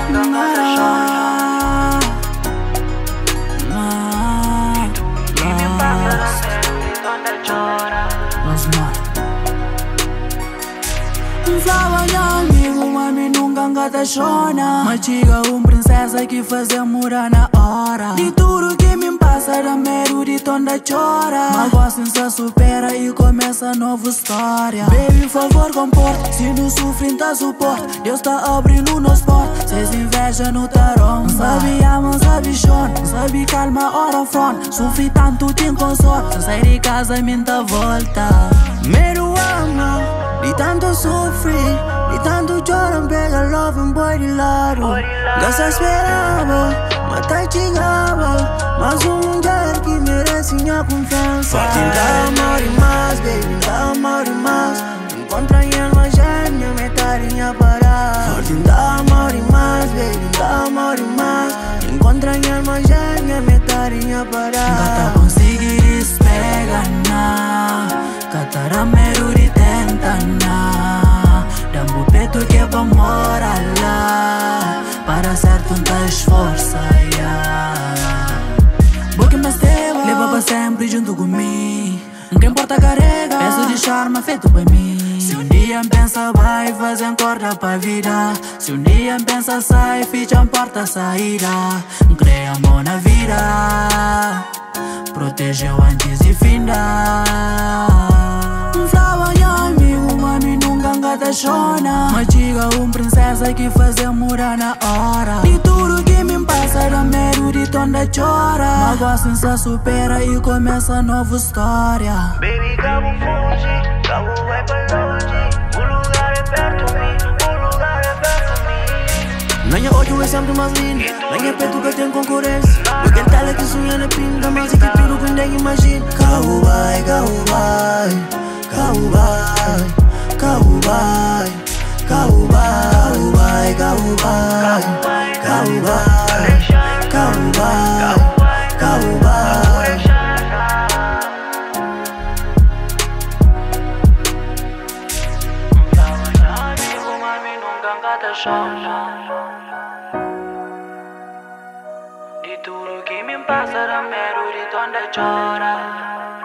Amigo, mami, nunca engata chona. Mas chega princesa que fazer morar na hora. De tudo que me passa, da medo de tonda chora. Mas gosto se supera e começa nova história. Baby, favor, comporta. Se não sofrem, tá suporta. Deus tá abrindo nos portas. Cês inveja no tarão. Sabe ama, sabe chora. Sabe calma, hora front. Sofri tanto, tem consolo. Se sai de casa, minta volta. Medo ama, de tanto sofrer, de tanto chorar, pega love um boy de lado. Gasta esperava, mas tá chegava. Mas mulher que merece minha confiança. Pode dar amor e mais, baby, dá amor e mais. Encontra em alma gêmea, metade a parar. Pode dar amor e mais, baby, dá amor e mais. Encontra em alma gêmea, metade a parar. Gata conseguir despegar na Cataramero de tenta na Dambo peito que é pra morar lá. Para certo não tá esforça, Boca me esteva, leva pra sempre junto comigo. Nunca importa carrega, peço de charme feito pra mim. Se um dia pensa vai, fazer corda pra vida. Se um dia pensa sai, ficha porta saída. Cria amor na vida, protegeu antes de findar. Amigo, mami, nunca engata chona. Mas chega princesa que fazer morar na hora. De tudo que me passa, da medo de tonda chora. Mas gosto se supera e começa nova história. Baby, cabo foge, cabo vai pra longe. O lugar é perto de mim, o lugar é perto de mim. Nanha ódio é sempre mais lindo. Nanha peito que tem concorrência. Porque tela que sonha na pinta, mas é que tudo que ninguém imagina. Cabo vai, cabo vai. Cowboy, cowboy, cowboy, cowboy, cowboy, cowboy, cowboy. Amigo, mami, nunca engata chona. De tudo que me passa, da medo de tonda chora.